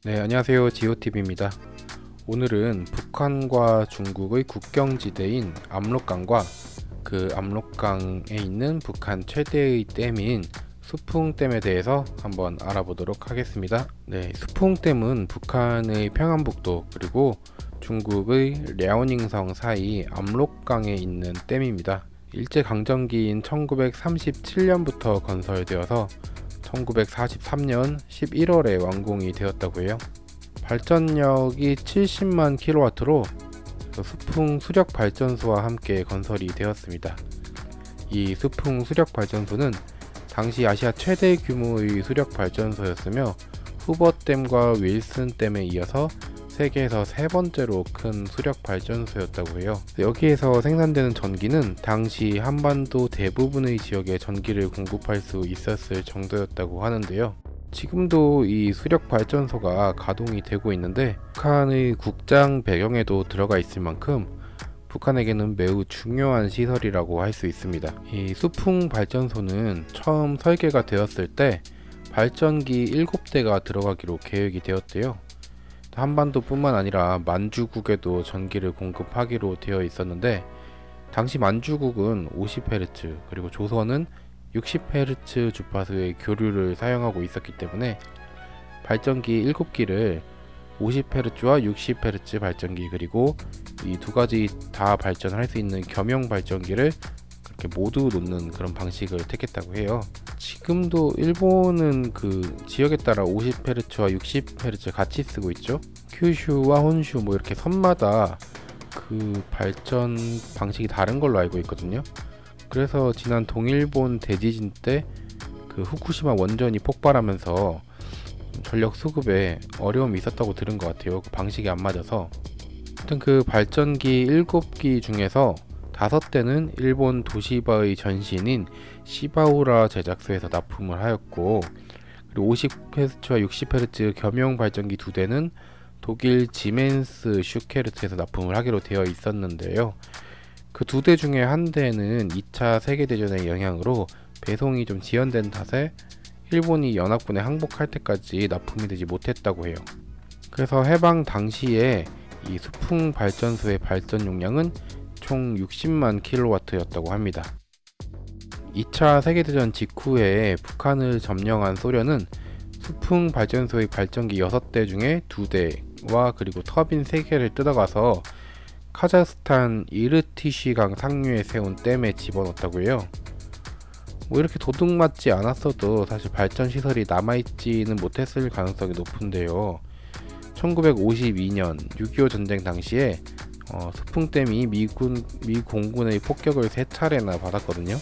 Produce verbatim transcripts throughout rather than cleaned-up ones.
네, 안녕하세요. 지오티비입니다. 오늘은 북한과 중국의 국경지대인 압록강과 그 압록강에 있는 북한 최대의 댐인 수풍댐에 대해서 한번 알아보도록 하겠습니다. 네, 수풍댐은 북한의 평안북도 그리고 중국의 랴오닝성 사이 압록강에 있는 댐입니다. 일제강점기인 천구백삼십칠 년부터 건설되어서 천구백사십삼 년 십일월에 완공이 되었다고 해요. 발전력이 칠십만 킬로와트로 수풍 수력 발전소와 함께 건설이 되었습니다. 이 수풍 수력 발전소는 당시 아시아 최대 규모의 수력 발전소였으며 후버댐과 윌슨댐에 이어서 세계에서 세 번째로 큰 수력 발전소였다고 해요. 여기에서 생산되는 전기는 당시 한반도 대부분의 지역에 전기를 공급할 수 있었을 정도였다고 하는데요. 지금도 이 수력 발전소가 가동이 되고 있는데 북한의 국장 배경에도 들어가 있을 만큼 북한에게는 매우 중요한 시설이라고 할 수 있습니다. 이 수풍 발전소는 처음 설계가 되었을 때 발전기 일곱 대가 들어가기로 계획이 되었대요. 한반도뿐만 아니라 만주국에도 전기를 공급하기로 되어 있었는데 당시 만주국은 오십 헤르츠 그리고 조선은 육십 헤르츠 주파수의 교류를 사용하고 있었기 때문에 발전기 일곱 기를 오십 헤르츠와 육십 헤르츠 발전기 그리고 이 두 가지 다 발전할 수 있는 겸용 발전기를 그렇게 모두 놓는 그런 방식을 택했다고 해요. 지금도 일본은 그 지역에 따라 오십 헤르츠와 육십 헤르츠 같이 쓰고 있죠. 큐슈와 혼슈 뭐 이렇게 섬마다 그 발전 방식이 다른 걸로 알고 있거든요. 그래서 지난 동일본 대지진 때 그 후쿠시마 원전이 폭발하면서 전력 수급에 어려움이 있었다고 들은 것 같아요. 그 방식이 안 맞아서. 하여튼 그 발전기 일곱 기 중에서 다섯 대는 일본 도시바의 전신인 시바우라 제작소에서 납품을 하였고, 그리고 오십 헤르츠와 육십 헤르츠 겸용 발전기 두 대는 독일 지멘스 슈케르트에서 납품을 하기로 되어 있었는데요. 그 두 대 중에 한 대는 이 차 세계대전의 영향으로 배송이 좀 지연된 탓에 일본이 연합군에 항복할 때까지 납품이 되지 못했다고 해요. 그래서 해방 당시에 이 수풍 발전소의 발전 용량은 총 육십만 킬로와트였다고 합니다. 이 차 세계대전 직후에 북한을 점령한 소련은 수풍 발전소의 발전기 여섯 대 중에 두 대와 그리고 터빈 세 개를 뜯어가서 카자흐스탄 이르티시강 상류에 세운 댐에 집어넣었다고 해요. 뭐 이렇게 도둑맞지 않았어도 사실 발전 시설이 남아있지는 못했을 가능성이 높은데요. 천구백오십이 년 육이오 전쟁 당시에 어, 수풍댐이 미군, 미 공군의 폭격을 세 차례나 받았거든요.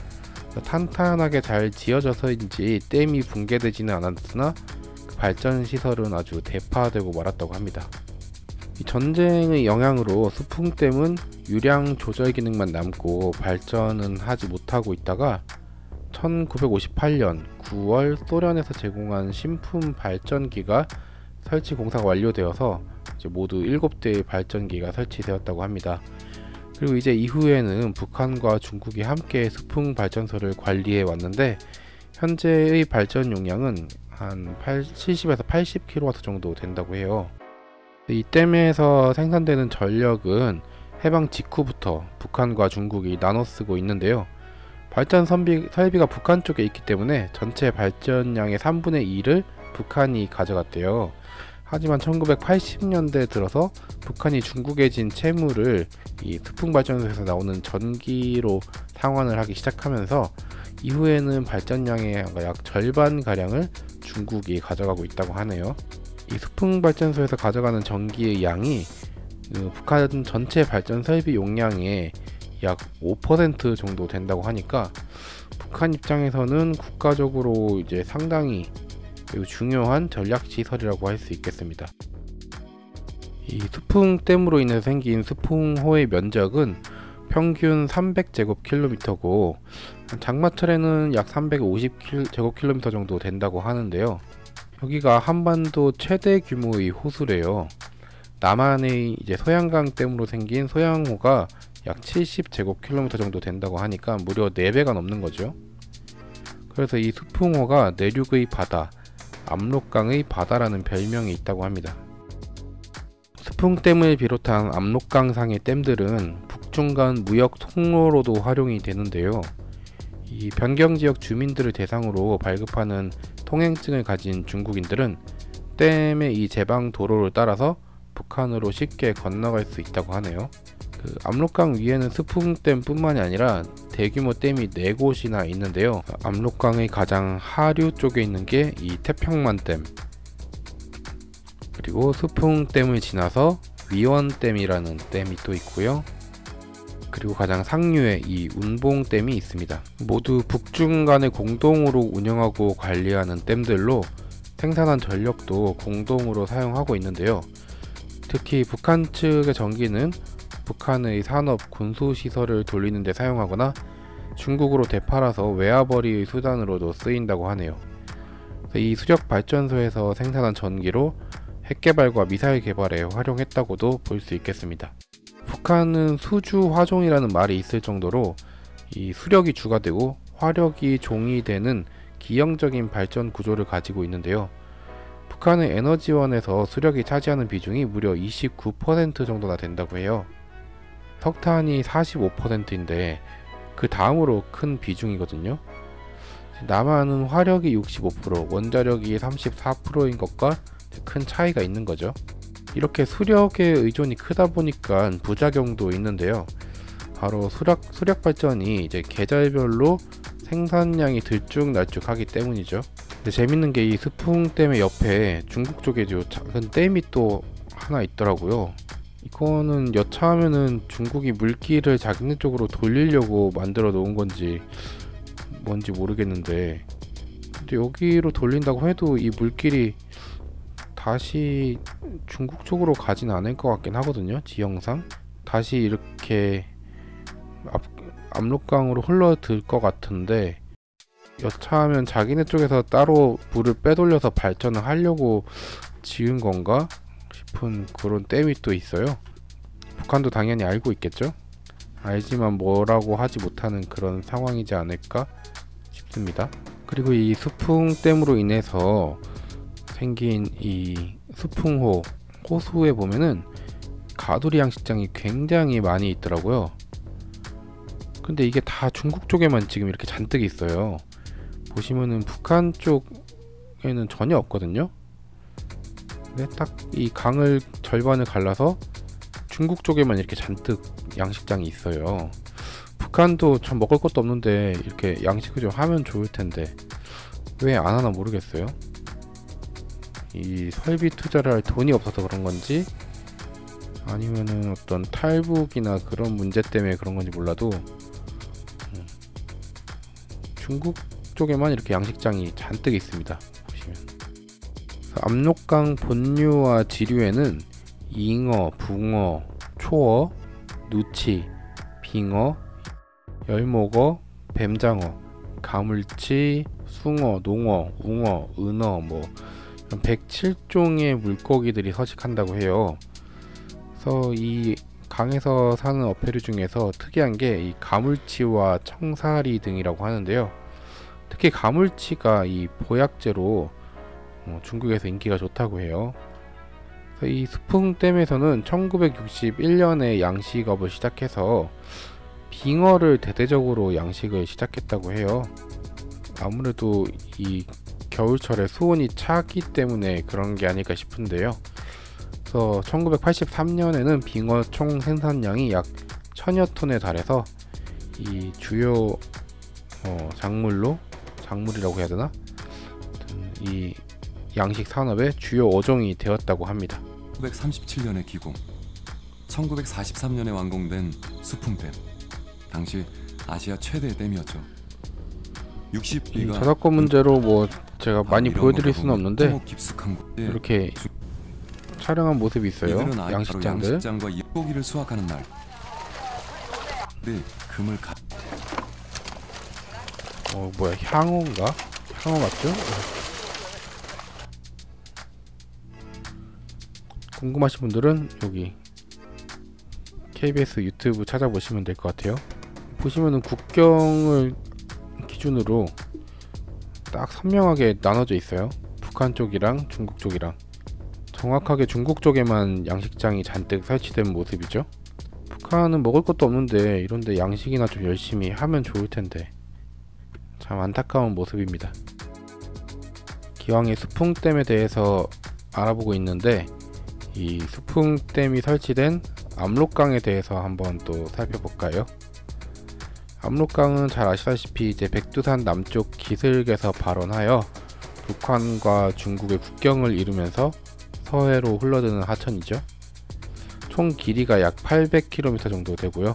탄탄하게 잘 지어져서인지 댐이 붕괴되지는 않았으나 그 발전 시설은 아주 대파되고 말았다고 합니다. 이 전쟁의 영향으로 수풍댐은 유량 조절 기능만 남고 발전은 하지 못하고 있다가 천구백오십팔 년 구월 소련에서 제공한 신품 발전기가 설치 공사가 완료되어서 이제 모두 일곱 대의 발전기가 설치되었다고 합니다. 그리고 이제 이후에는 북한과 중국이 함께 수풍 발전소를 관리해 왔는데 현재의 발전 용량은 한 칠십에서 팔십 킬로와트 정도 된다고 해요. 이 댐에서 생산되는 전력은 해방 직후부터 북한과 중국이 나눠 쓰고 있는데요. 발전 선비, 설비가 북한 쪽에 있기 때문에 전체 발전량의 삼분의 이를 북한이 가져갔대요. 하지만 천구백팔십 년대 들어서 북한이 중국에 진 채무를 이 수풍 발전소에서 나오는 전기로 상환을 하기 시작하면서 이후에는 발전량의 약 절반 가량을 중국이 가져가고 있다고 하네요. 이 수풍 발전소에서 가져가는 전기의 양이 그 북한 전체 발전 설비 용량의 약 오 퍼센트 정도 된다고 하니까 북한 입장에서는 국가적으로 이제 상당히 매우 중요한 전략 시설이라고 할 수 있겠습니다. 이 수풍댐으로 인해 생긴 수풍호의 면적은 평균 삼백 제곱킬로미터고 장마철에는 약 삼백오십 제곱킬로미터 정도 된다고 하는데요. 여기가 한반도 최대 규모의 호수래요. 남한의 이제 소양강 댐으로 생긴 소양호가 약 칠십 제곱킬로미터 정도 된다고 하니까 무려 네 배가 넘는 거죠. 그래서 이 수풍호가 내륙의 바다, 압록강의 바다라는 별명이 있다고 합니다. 스풍댐을 비롯한 압록강상의 댐들은 북중간 무역 통로로도 활용이 되는데요. 이 변경지역 주민들을 대상으로 발급하는 통행증을 가진 중국인들은 댐의 이 제방 도로를 따라서 북한으로 쉽게 건너갈 수 있다고 하네요. 그 압록강 위에는 스풍댐 뿐만이 아니라 대규모 댐이 네 곳이나 있는데요. 압록강의 가장 하류 쪽에 있는 게 이 태평만댐, 그리고 스풍댐을 지나서 위원댐이라는 댐이 또 있고요. 그리고 가장 상류에 이 운봉댐이 있습니다. 모두 북중 간에 공동으로 운영하고 관리하는 댐들로 생산한 전력도 공동으로 사용하고 있는데요. 특히 북한 측의 전기는 북한의 산업 군수시설을 돌리는 데 사용하거나 중국으로 되팔아서 외화벌이의 수단으로도 쓰인다고 하네요. 이 수력 발전소에서 생산한 전기로 핵개발과 미사일 개발에 활용했다고도 볼 수 있겠습니다. 북한은 수주 화종이라는 말이 있을 정도로 이 수력이 주가 되고 화력이 종이 되는 기형적인 발전 구조를 가지고 있는데요. 북한의 에너지원에서 수력이 차지하는 비중이 무려 이십구 퍼센트 정도나 된다고 해요. 석탄이 사십오 퍼센트인데 그 다음으로 큰 비중이거든요. 남한은 화력이 육십오 퍼센트, 원자력이 삼십사 퍼센트인 것과 큰 차이가 있는 거죠. 이렇게 수력의 의존이 크다 보니까 부작용도 있는데요. 바로 수력, 수력 발전이 이제 계절별로 생산량이 들쭉날쭉하기 때문이죠. 근데 재밌는 게 이 스풍댐의 옆에 중국 쪽에도 작은 댐이 또 하나 있더라고요. 이거는 여차하면은 중국이 물길을 자기네 쪽으로 돌리려고 만들어 놓은 건지 뭔지 모르겠는데, 근데 여기로 돌린다고 해도 이 물길이 다시 중국 쪽으로 가진 않을 것 같긴 하거든요. 지형상 다시 이렇게 압, 압록강으로 흘러들 것 같은데, 여차하면 자기네 쪽에서 따로 물을 빼돌려서 발전을 하려고 지은 건가 싶은 그런 댐이 또 있어요. 북한도 당연히 알고 있겠죠. 알지만 뭐라고 하지 못하는 그런 상황이지 않을까 싶습니다. 그리고 이 스풍댐으로 인해서 생긴 이 스풍호 호수에 보면은 가두리 양식장이 굉장히 많이 있더라고요. 근데 이게 다 중국 쪽에만 지금 이렇게 잔뜩 있어요. 보시면은 북한 쪽에는 전혀 없거든요. 근데 딱 이 강을 절반을 갈라서 중국 쪽에만 이렇게 잔뜩 양식장이 있어요. 북한도 참 먹을 것도 없는데 이렇게 양식을 좀 하면 좋을 텐데 왜 안 하나 모르겠어요. 이 설비 투자를 할 돈이 없어서 그런 건지 아니면은 어떤 탈북이나 그런 문제 때문에 그런 건지 몰라도 중국 쪽에만 이렇게 양식장이 잔뜩 있습니다. 보시면 압록강 본류와 지류에는 잉어, 붕어, 초어, 누치, 빙어, 열목어, 뱀장어, 가물치, 숭어, 농어, 웅어, 은어 뭐 백칠 종의 물고기들이 서식한다고 해요. 그래서 이 강에서 사는 어패류 중에서 특이한 게 이 가물치와 청사리 등이라고 하는데요. 특히 가물치가 이 보약제로 어, 중국에서 인기가 좋다고 해요. 그래서 이 스풍댐에서는 천구백육십일 년에 양식업을 시작해서 빙어를 대대적으로 양식을 시작했다고 해요. 아무래도 이 겨울철에 수온이 차기 때문에 그런 게 아닐까 싶은데요. 그래서 천구백팔십삼 년에는 빙어 총 생산량이 약 천여 톤에 달해서 이 주요 어, 작물로 작물이라고 해야 되나? 이 양식 산업의 주요 어종이 되었다고 합니다. 천구백삼십칠 년에 기공, 천구백사십삼 년에 완공된 수풍댐. 당시 아시아 최대 댐이었죠. 육십 비가 저작권 문제로 뭐 제가 많이 보여드릴 수는 없는데 이렇게 촬영한 모습이 있어요. 양식장들. 양식장과 고기를 수확하는 날. 네, 금을 가. 어 뭐야, 향어인가? 향어 맞죠? 궁금하신 분들은 여기 케이비에스 유튜브 찾아보시면 될 것 같아요. 보시면은 국경을 기준으로 딱 선명하게 나눠져 있어요. 북한 쪽이랑 중국 쪽이랑 정확하게 중국 쪽에만 양식장이 잔뜩 설치된 모습이죠. 북한은 먹을 것도 없는데 이런데 양식이나 좀 열심히 하면 좋을 텐데 참 안타까운 모습입니다. 기왕에 수풍댐에 대해서 알아보고 있는데 이 수풍댐이 설치된 압록강에 대해서 한번 또 살펴볼까요? 압록강은 잘 아시다시피 이제 백두산 남쪽 기슭에서 발원하여 북한과 중국의 국경을 이루면서 서해로 흘러드는 하천이죠. 총 길이가 약 팔백 킬로미터 정도 되고요.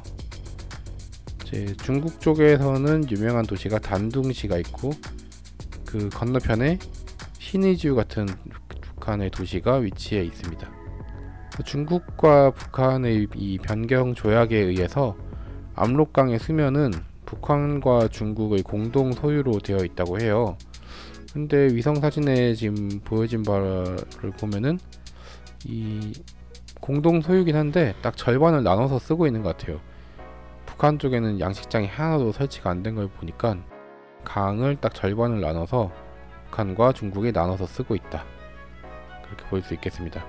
이제 중국 쪽에서는 유명한 도시가 단둥시가 있고 그 건너편에 신의주 같은 북한의 도시가 위치해 있습니다. 중국과 북한의 이 변경 조약에 의해서 압록강의 수면은 북한과 중국의 공동 소유로 되어 있다고 해요. 근데 위성 사진에 지금 보여진 바를 보면은 이 공동 소유긴 한데 딱 절반을 나눠서 쓰고 있는 것 같아요. 북한 쪽에는 양식장이 하나도 설치가 안 된 걸 보니까 강을 딱 절반을 나눠서 북한과 중국이 나눠서 쓰고 있다, 그렇게 볼 수 있겠습니다.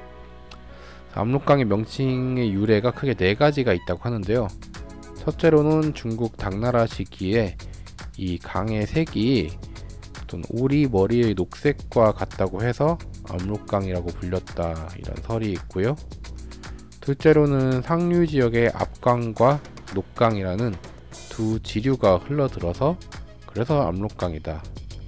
압록강의 명칭의 유래가 크게 네 가지가 있다고 하는데요. 첫째로는 중국 당나라 시기에 이 강의 색이 어떤 오리 머리의 녹색과 같다고 해서 압록강이라고 불렸다, 이런 설이 있고요. 둘째로는 상류 지역의 압강과 녹강이라는 두 지류가 흘러들어서 그래서 압록강이다.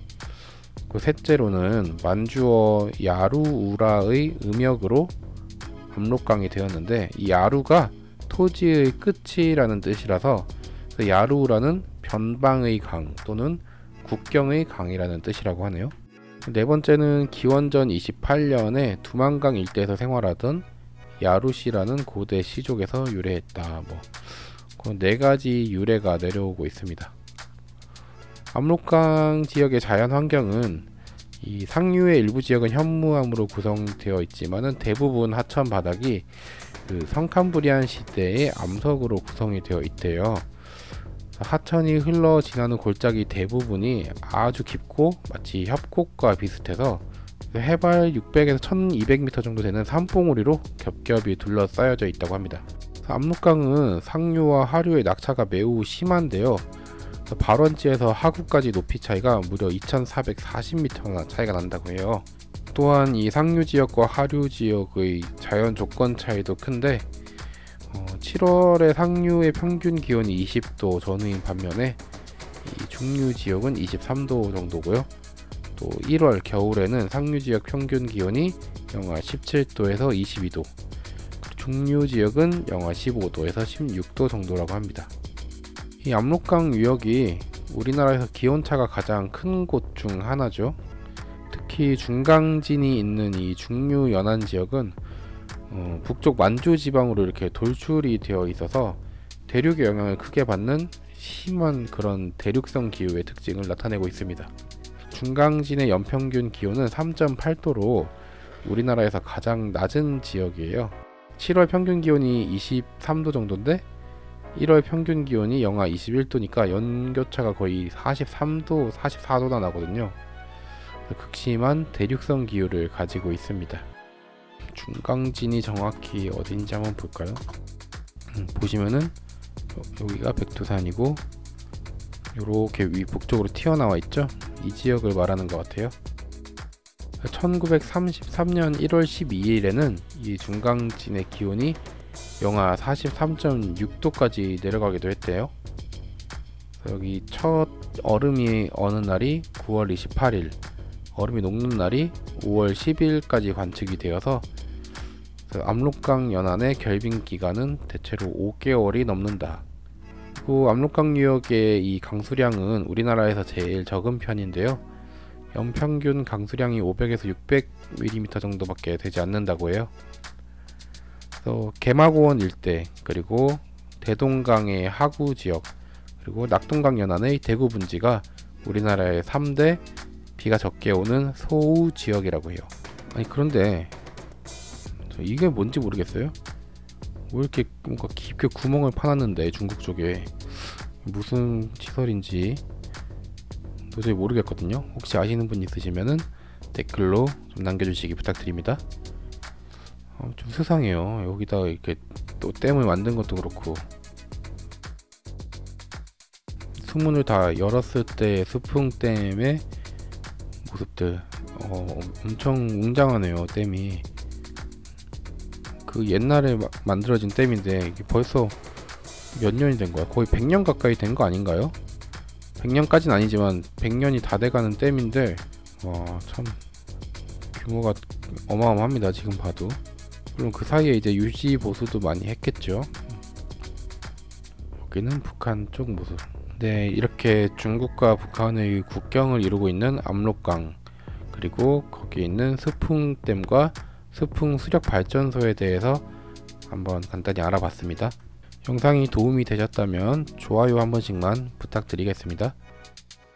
그 셋째로는 만주어 야루우라의 음역으로 압록강이 되었는데 이 야루가 토지의 끝이라는 뜻이라서 야루우라는 변방의 강 또는 국경의 강이라는 뜻이라고 하네요. 네 번째는 기원전 이십팔 년에 두만강 일대에서 생활하던 야루시라는 고대 시족에서 유래했다. 뭐 그런 네 가지 유래가 내려오고 있습니다. 압록강 지역의 자연 환경은 이 상류의 일부 지역은 현무암으로 구성되어 있지만은 대부분 하천 바닥이 그 성캄브리안 시대의 암석으로 구성이 되어 있대요. 하천이 흘러 지나는 골짜기 대부분이 아주 깊고 마치 협곡과 비슷해서 해발 육백에서 천이백 미터 정도 되는 산봉우리로 겹겹이 둘러싸여져 있다고 합니다. 압록강은 상류와 하류의 낙차가 매우 심한데요. 발원지에서 하구까지 높이 차이가 무려 이천사백사십 미터나 차이가 난다고 해요. 또한 이 상류 지역과 하류 지역의 자연 조건 차이도 큰데 어, 칠월에 상류의 평균 기온이 이십 도 전후인 반면에 이 중류 지역은 이십삼 도 정도고요. 또 일월 겨울에는 상류 지역 평균 기온이 영하 십칠 도에서 이십이 도, 중류 지역은 영하 십오 도에서 십육 도 정도라고 합니다. 이 압록강 유역이 우리나라에서 기온차가 가장 큰 곳 중 하나죠. 특히 중강진이 있는 이 중류 연안 지역은 어, 북쪽 만주 지방으로 이렇게 돌출이 되어 있어서 대륙의 영향을 크게 받는 심한 그런 대륙성 기후의 특징을 나타내고 있습니다. 중강진의 연평균 기온은 삼 점 팔 도로 우리나라에서 가장 낮은 지역이에요. 칠월 평균 기온이 이십삼 도 정도인데 일월 평균 기온이 영하 이십일 도니까 연교차가 거의 사십삼 도, 사십사 도나 나거든요. 극심한 대륙성 기후를 가지고 있습니다. 중강진이 정확히 어딘지 한번 볼까요? 음, 보시면은 여기가 백두산이고 요렇게 위 북쪽으로 튀어나와 있죠? 이 지역을 말하는 것 같아요. 천구백삼십삼 년 일월 십이일에는 이 중강진의 기온이 영하 사십삼 점 육 도까지 내려가기도 했대요. 여기 첫 얼음이 어는 날이 구월 이십팔일, 얼음이 녹는 날이 오월 십일까지 관측이 되어서 압록강 연안의 결빙 기간은 대체로 오 개월이 넘는다. 그리고 압록강 유역의 이 강수량은 우리나라에서 제일 적은 편인데요. 연평균 강수량이 오백에서 육백 밀리미터 정도밖에 되지 않는다고 해요. 그래서 개마고원 일대, 그리고 대동강의 하구 지역, 그리고 낙동강 연안의 대구 분지가 우리나라의 삼 대 비가 적게 오는 소우 지역이라고 해요. 아니 그런데 이게 뭔지 모르겠어요. 왜 이렇게 뭔가 깊게 구멍을 파놨는데 중국 쪽에 무슨 시설인지 도저히 모르겠거든요. 혹시 아시는 분 있으시면은 댓글로 좀 남겨주시기 부탁드립니다. 어, 좀 세상해요. 여기다가 이렇게 또 댐을 만든 것도 그렇고, 수문을 다 열었을 때 수풍댐의 모습들, 어, 엄청 웅장하네요. 댐이 그 옛날에 마, 만들어진 댐인데 이게 벌써 몇 년이 된 거야? 거의 백 년 가까이 된 거 아닌가요? 백 년까지는 아니지만 백 년이 다 돼가는 댐인데, 와, 참 규모가 어마어마합니다. 지금 봐도. 물론 그 사이에 이제 유지 보수도 많이 했겠죠. 여기는 북한 쪽 모습. 네, 이렇게 중국과 북한의 국경을 이루고 있는 압록강, 그리고 거기 있는 스풍댐과 스풍 수력 발전소에 대해서 한번 간단히 알아봤습니다. 영상이 도움이 되셨다면 좋아요 한 번씩만 부탁드리겠습니다.